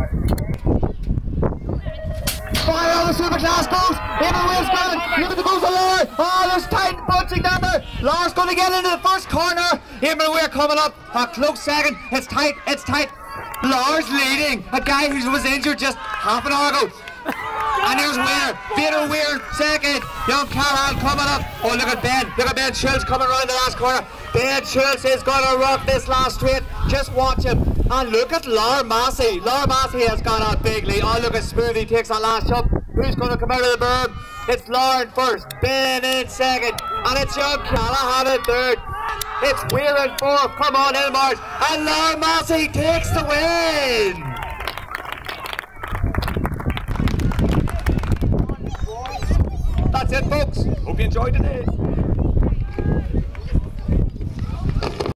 Fire on the Superclass goes. Eamon Weir's got it. Look at the goals of Laura. Oh, there's tight punching down there. Laura's going to get into the first corner. Eamon Weir coming up. A close second. It's tight. It's tight. Laura's leading. A guy who was injured just half an hour ago. And here's Weir. Peter Weir second. Young Callahan coming up. Oh, look at Ben. Look at Ben Schultz coming around the last corner. Ben Schultz is going to rock this last straight. Just watch him. And look at Laura Massey. Laura Massey has gone out bigly. Oh, look at Smoothie takes that last jump. Who's going to come out of the berm? It's Lauren first. Ben in second. And it's Young Callahan in third. It's Weir in fourth. Come on, Ilmars. And Laura Massey takes the win. That's it, folks. Hope you enjoyed today.